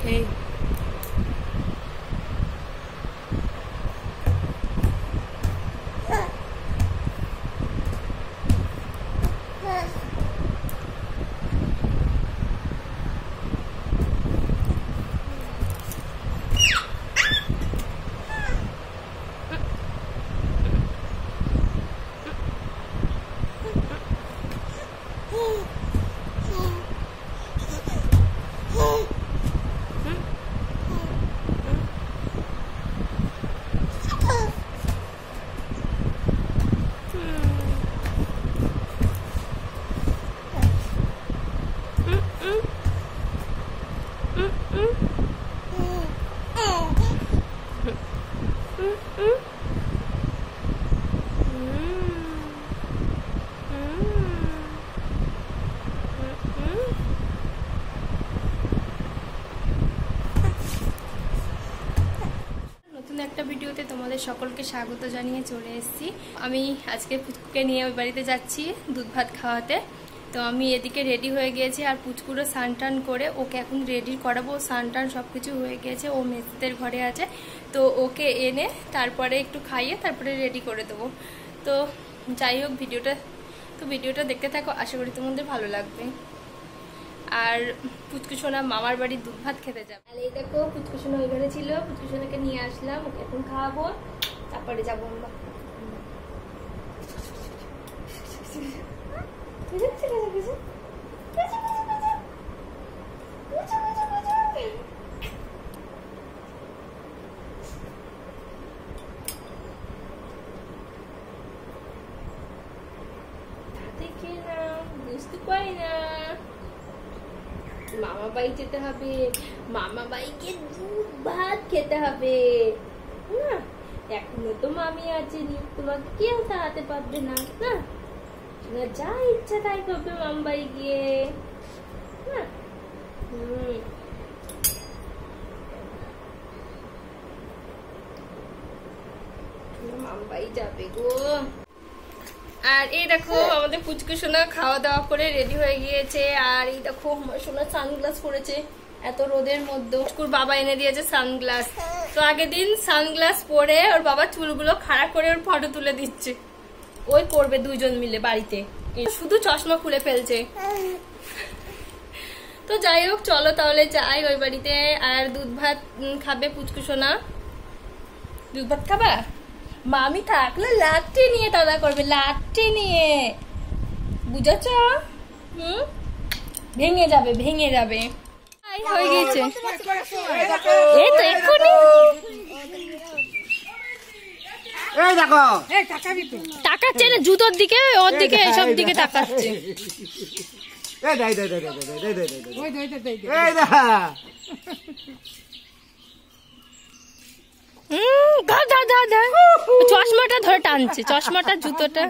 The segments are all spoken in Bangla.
এই একটা ভিডিওতে তোমাদের সকলকে স্বাগত জানিয়ে চলে এসেছি। আমি আজকে পুচকুকে নিয়ে ওই বাড়িতে যাচ্ছি দুধ ভাত খাওয়াতে। তো আমি এদিকে রেডি হয়ে গিয়েছি, আর পুচকুরো স্নান টান করে ওকে এখন রেডি করাবো। স্নান টান সবকিছু হয়ে গিয়েছে, ও মেসিদের ঘরে আছে। তো ওকে এনে তারপরে একটু খাইয়ে তারপরে রেডি করে দেবো। তো যাই হোক, ভিডিওটা দেখতে থাকো, আশা করি তোমাদের ভালো লাগবে। আর পুচকুসোনা মামার বাড়ি দুধ ভাত খেতে যাবে। আর এই দেখো, পুচকুসোনা ওই ঘরে ছিল, পুচকুসোনাকে নিয়ে আসলাম, ওকে এখন খাওয়াবো, তারপরে যাবো আমরা। বুঝতে পারি না, মামা বাড়ি যেতে হবে, মামা বাড়িকে দুধ ভাত খেতে হবে না। এখনো তো মামি আছেনি, তোমাকে কেউ তাড়াতে পারবে না। না, যা ইচ্ছা তাই করবে মামা বাড়ি গিয়ে। মামা বাড়ি যাবে গো। আর এই দেখো, আমাদের পুচকু সোনা খাওয়া দাওয়া করে রেডি হয়ে গিয়েছে। আর এই দেখো, আমার সোনা সানগ্লাস পরেছে এত রোদের মধ্যে। পুচকুর বাবা এনে দিয়েছে সানগ্লাস। তো আগের দিন সানগ্লাস পরে ওর বাবা চুলগুলো খাড়া করে ওর ফটো তুলে দিচ্ছে। ওই করবে দুইজন মিলে বাড়িতে, শুধু চশমা খুলে ফেলছে। তো যাই হোক, চলো তাহলে যাই ওই বাড়িতে। আর দুধ ভাত খাবে পুচকু সোনা। দুধ ভাত খাবা? মামি থাকলে লাঠি নিয়ে দাদা করবে, লাঠি নিয়ে, বুঝেছ? ভেঙে যাবে, ভেঙে যাবে। হয়ে গেছে, এই তো এক্ষুনি। তাকাচ্ছে না জুতোর দিকে, ওর দিকে, এসব দিকে তাকাচ্ছে। চশমাটা ধরে টানছে, চশমাটা জুতোটা।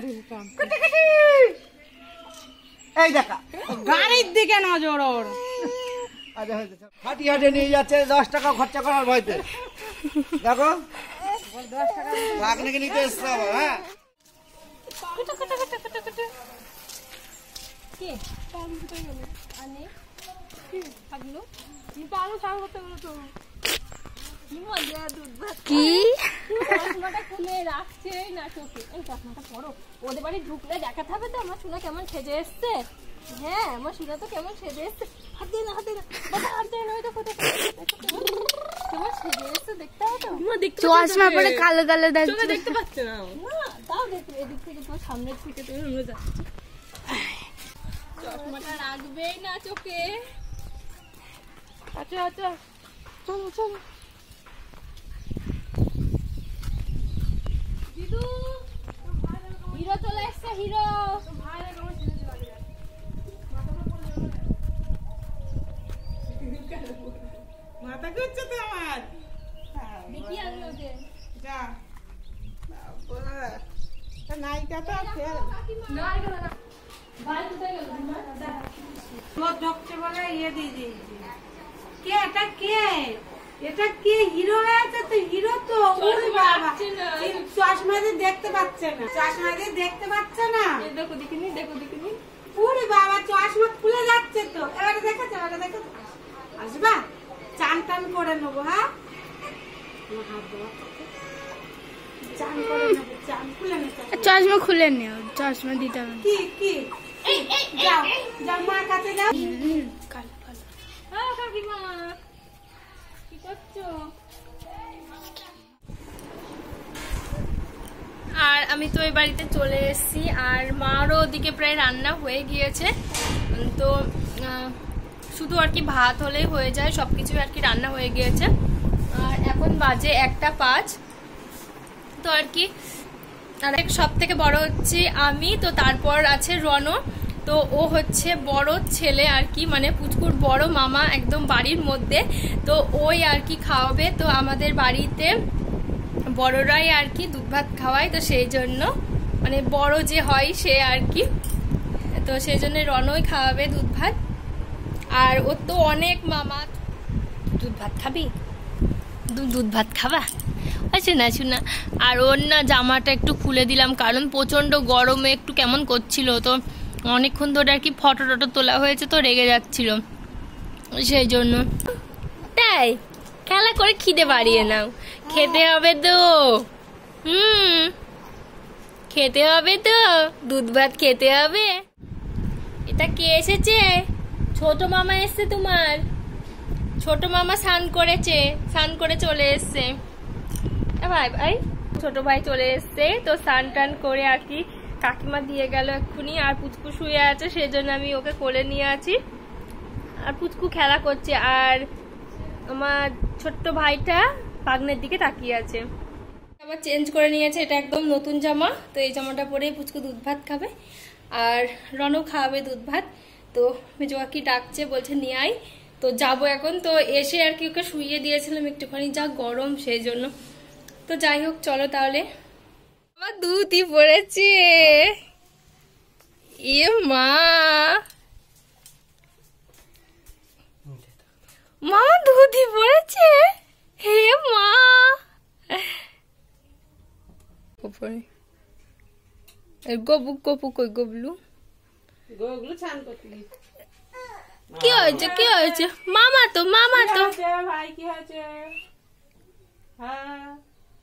গাড়ির দিকে নজর ওর। হাঁটি হাঁটে নিয়ে যাচ্ছে, 10 টাকা খরচা করার ভয়তে। দেখো, 10 টাকা ভাগ্নেকে নিতে এসছে আবার। হ্যাঁ, কি চশমাটা খুলে রাখছে না চোখে। এই চশমাটা পরো, ওদের বাড়ি ঢুকলে দেখাতে হবে তো আমার সোনা কেমন সেজে এসছে। হ্যাঁ, আমার সোনা তো কেমন সেজে এসছে। হাত দিয়ে না, হাত দিয়ে না, হাত দিয়ে না, ওই দেখো কেমন সেজে এসছে, দেখতে হবে তো। চশমা পরে কালো কালো দেখছে, দেখতে পাচ্ছে না। না, তাও দেখতে, এদিক থেকে তোমার সামনের থেকে তুমি আমরা যাচ্ছি। চশমাটা রাখবেই না চোখে। আচ্ছা আচ্ছা, চলো চলো। হিরো চলে এসছে, হিরো। মাথা ঘুরছে তো আমার। দেখি আমি ওকে যা নাইটা তো ভাই কোথায় গেল? ঢুকছে বলে ইয়ে দিয়ে দিয়েছি। কে এটা? কে এটা? কে হিরো হয়েছে? তো হিরো তো চশমা দিয়ে দেখতে পাচ্ছে না, চশমা দিয়ে দেখতে পাচ্ছে না। দেখো দেখিনি, দেখো দেখিনি। ওরে বাবা, চশমা খুলে যাচ্ছে তো। এবারে দেখেছো, এবারে দেখো। আসবা, চানটা নেবো। হ্যাঁ, হাত দেওয়া চান করে নেবো, চান খুলে নেবো। চশমা খুলে নিও, চশমা দিতে হবে। কি কি যাও যাও মার কাছে যাও। কাকিমা কি করছো? আর আমি তো এই বাড়িতে চলে এসেছি, আর মারও ওদিকে প্রায় রান্না হয়ে গিয়েছে। তো শুধু আর কি ভাত হলেই হয়ে যায়, সবকিছু আর কি রান্না হয়ে গিয়েছে। আর এখন বাজে 1:05। তো আর কি, আর সব থেকে বড় হচ্ছে আমি, তো তারপর আছে রণ। তো ও হচ্ছে বড় ছেলে আর কি, মানে পুচকুর বড় মামা একদম বাড়ির মধ্যে। তো ওই আর কি খাওয়াবে। তো আমাদের বাড়িতে বড়রাই আর কি দুধ ভাত খাওয়ায়, তো সেই জন্য মানে বড় যে হয় সে আর কি, তো সেই জন্য রণই খাওয়াবে দুধ ভাত। আর ওর তো অনেক মামা। দুধ ভাত খাবি? দুধ ভাত খাবা? আচ্ছা না শুনা। আর ওর না জামাটা একটু খুলে দিলাম, কারণ প্রচন্ড গরমে একটু কেমন করছিল। তো অনেকক্ষণ ধরে আর কি ফটো টটো তোলা হয়েছে, তো রেগে যাচ্ছিল সেই জন্য। তাই খেলা করে খিদে বাড়িয়ে নাও, খেতে হবে তো। খেতে হবে তো, দুধ ভাত খেতে হবে। এটা কে এসেছে? ছোট মামা এসছে তোমার। ছোট মামা স্নান করেছে, স্নান করে চলে এসছে। ভাই ভাই ছোট ভাই চলে এসছে, তো স্নান টান করে আর কি কাকিমা দিয়ে গেল এক্ষুনি। আর পুচকু শুয়ে আছে, সেই জন্য আমি ওকে কোলে নিয়ে আছি। আর পুচকু খেলা করছে, আর আমার ছোট্ট ভাইটা পাগনের দিকে তাকিয়ে আছে। আবার চেঞ্জ করে নিয়েছে, এটা একদম নতুন জামা। তো এই জামাটা পরেই পুচকু দুধ ভাত খাবে, আর রনও খাওয়াবে দুধ ভাত। তো মেজো কাকি ডাকছে, বলছে নিয়ে আয়। তো যাবো এখন। তো এসে আর কি ওকে শুইয়ে দিয়েছিলাম একটুখানি, যা গরম সেই জন্য। তো যাই হোক, চলো তাহলে। আমার দুধই পড়েছে। এ মা, মামা দুধই পড়েছে। হে মা, গবু গপু কই গবলু? গোগুলো চান করতে কি হয়েছে? কি হয়েছে? মামা তো ভাই কি হয়েছে? হ্যাঁ,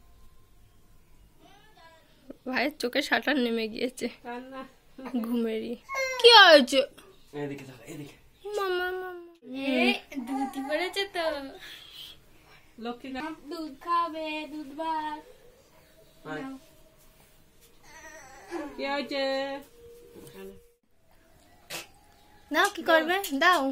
ভাইয়ের চোখে শাটার নেমে গিয়েছে কান্না। ঘুমেরই। কি হয়েছে? এদিকে দেখো, এদিকে। মামা দুধ পড়েছে তো। লক্ষ্মী দুধ খাবে, দুধ ভাত। কি হয়েছে? দাও, কি করবে? দাও।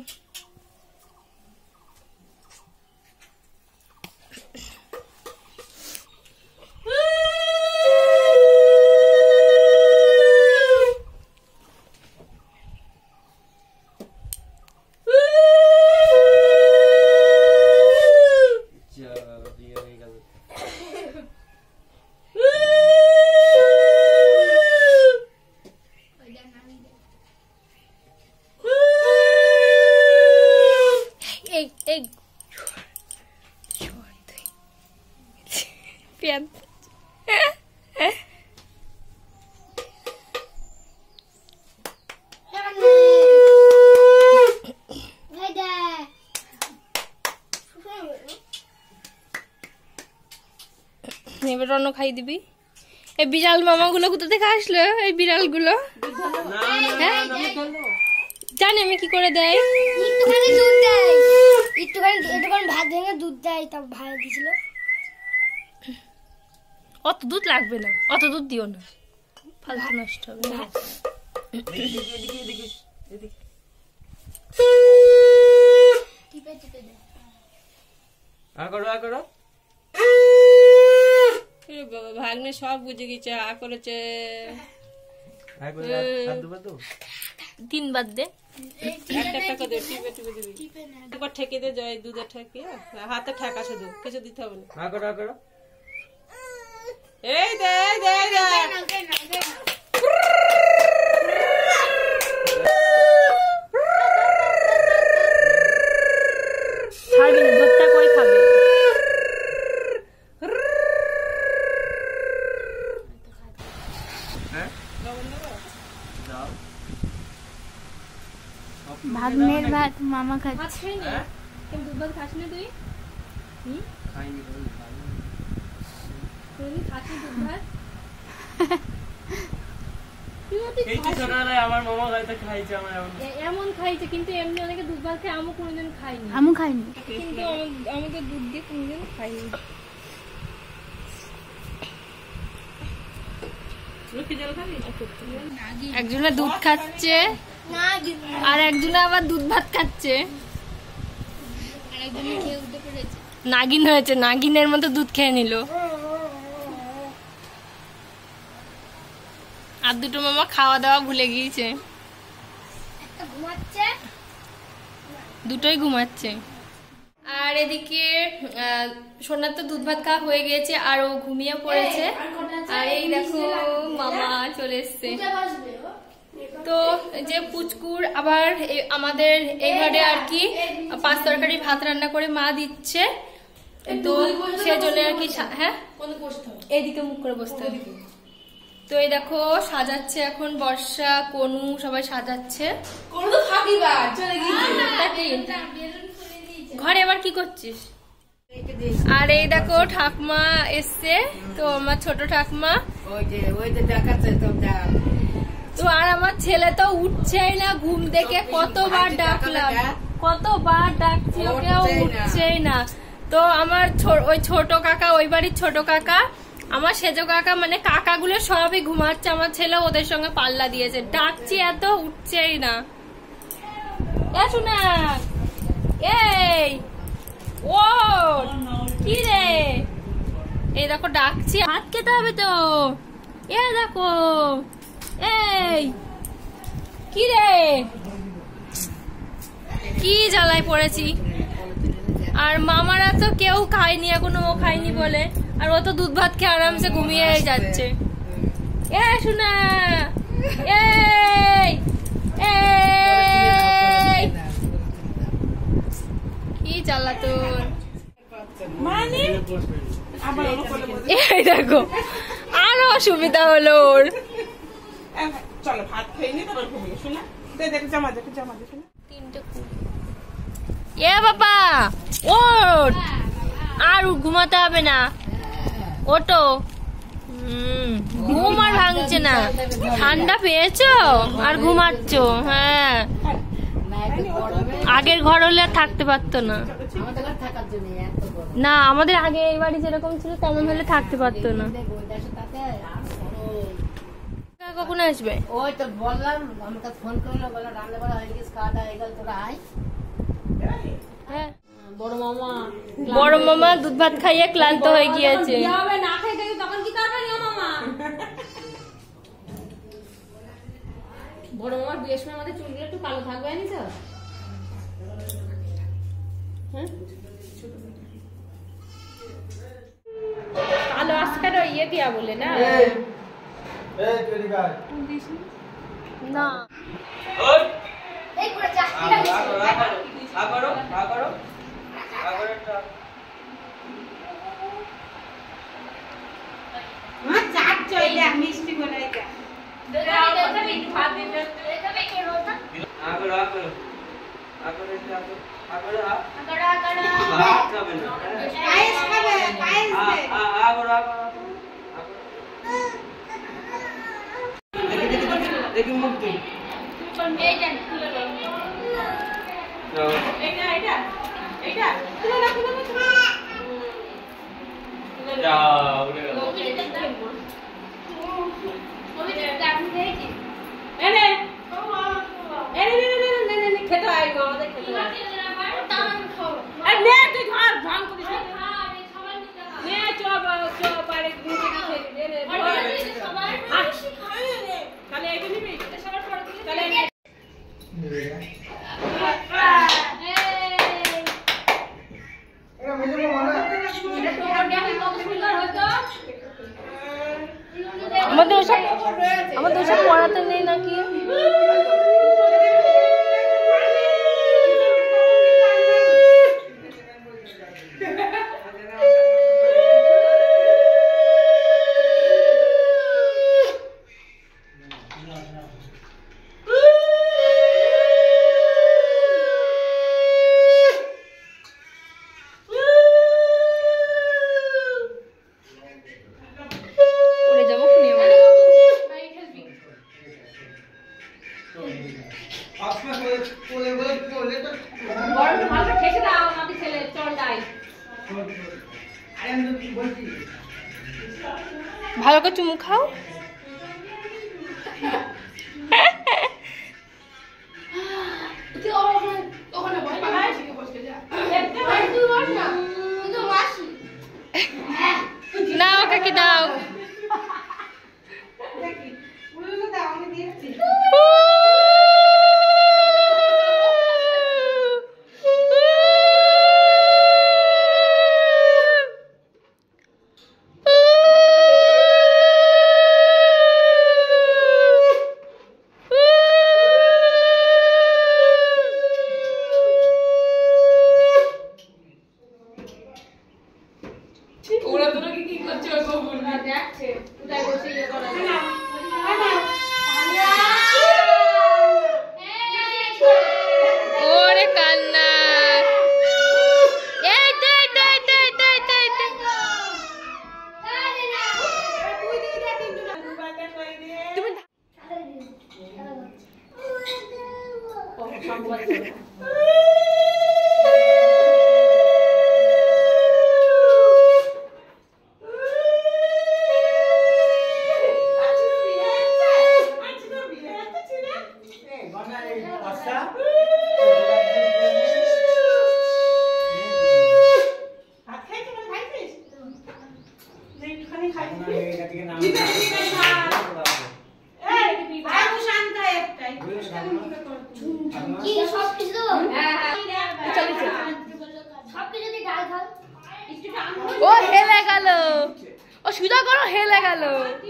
এবার রণ খাই দিবি। এই বিড়াল মামাগুলো কোথা থেকে আসলো? এই বিড়ালগুলো জানি আমি কি করে দেয়। একটুখানি দুধ দেয়, একটুখানি ভাত ভেঙে দুধ দেয়, তা ভাই দিছিল। অত দুধ লাগবে না, অত দুধ দিও না, ফালতু নষ্ট হবে। টিপে টিপে দে। বাবা ভাগ্নে সব বুঝে গেছে, করেছে। 3 বার দে। একটা টাকা দে, টিপে টিপে দিবি। একবার ঠেকে দে, জয় দুধের ঠেকে, হাতে ঠেকা শুধু, কিছু দিতে হবে না। এই দে দে দে। ছাড়বি না, দুধটা কই খাবে? ভাগ্নের ভাত মামা খাচ্ছে। ভাত খাই না, কিন্তু দুধ ভাত খাস না তুই? তুমি খাচ্ছি দুধ ভাত? এমন খাইছে, কিন্তু এমনি অনেকে দুধ ভাত খায়, আমি কোনোদিন খাইনি। আমি খাইনি, কিন্তু আমি তো দুধ দিয়ে কোনোদিন খাইনি। একজনে দুধ খাচ্ছে আর একজনে আবার দুধ ভাত খাচ্ছে। নাগিন হয়েছে, নাগিনের মতো দুধ খেয়ে নিল। আর দুটো মামা খাওয়া দাওয়া ভুলে গিয়েছে, দুটোই ঘুমাচ্ছে। আর এদিকে সোনার তো দুধ ভাত খাওয়া হয়ে গিয়েছে আর ও ঘুমিয়ে পড়েছে। আর এই দেখো মামা চলে এসছে। তো যে পুচকুর আবার আমাদের এই ঘরে আর কি 5 তরকারি ভাত রান্না করে মা দিচ্ছে, তো সেজন্য আর কি। হ্যাঁ, এইদিকে মুখ করে বসতে হবে। তো এই দেখো সাজাচ্ছে এখন বর্ষা, কনু সবাই সাজাচ্ছে। ঘরে আবার কি করছিস? আর এই দেখো ঠাকমা এসছে, তো আমার ছোট ঠাকমা। তো আর আমার ছেলে তো উঠছেই না ঘুম থেকে, কতবার ডাকলাম, কতবার ডাকছি, ওকেও উঠছেই না। তো আমার ওই ছোট কাকা, ওই বাড়ির ছোট কাকা, আমার সেজো কাকা, মানে কাকাগুলো সবই ঘুমাচ্ছে, আমার ছেলে ওদের সঙ্গে পাল্লা দিয়েছে। ডাকছি এত, উঠছেই না। শোনা, এই ও কি রে, এই দেখো ডাকছি, ভাত খেতে হবে তো। এ দেখো, এই কি রে, কি জ্বালায় পড়েছি। আর মামারা তো কেউ খায়নি এখনো, ও খায়নি বলে, আর ও তো দুধ ভাত খেয়ে আরামসে ঘুমিয়ে যাচ্ছে। এ শোনা, এই কি জ্বালা তোর। এই দেখো আরো অসুবিধা হলো ওর। চলো ভাত খেয়ে নি, তারপর ঘুমিয়ে। শোনা জামা দেখো, জামা দেখো। এ বাবা ওঠ, আর ঘুমাতে হবে না, ওটো। ঘুম আর ভাঙছে না, ঠান্ডা পেয়েছো আর ঘুমাচ্ছ। হ্যাঁ, আগের ঘর হলে আর থাকতে পারতো না। না, আমাদের আগে এই বাড়ি যেরকম ছিল তেমন হলে থাকতে পারতো না। কখন আসবে? ওই তো বললাম, আমাকে ফোন করলো, বললো রান্না করা হয়ে গেছে, খাওয়া দাওয়া হয়ে গেল, তোরা আয়। হ্যাঁ, বড় মামা বড় মামা দুধ ভাত খাইয়ে ক্লান্ত হয়ে গিয়েছে। না খাই তখন কি করবে মামা? বড় মামার বিয়ের সময় আমাদের চুলগুলো একটু কালো থাকবে, জানিস? কালো আজকাল ইয়ে দিয়া বলে না, না মিষ্টি বলে দেখি মুখ দিন। খেতে হয় আমাদের, খেতে হয়। আমাদের ওসব পড়াতে নেই নাকি? ভালো করে চুমু খাও। নাও কাকি দাও। ও হেলে গেল, ও সুদা করো হেলে গেল।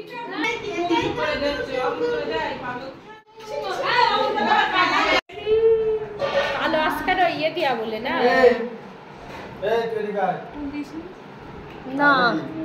আলো আজকের ইয়ে দিয়া বলে না এই তৈরি কর না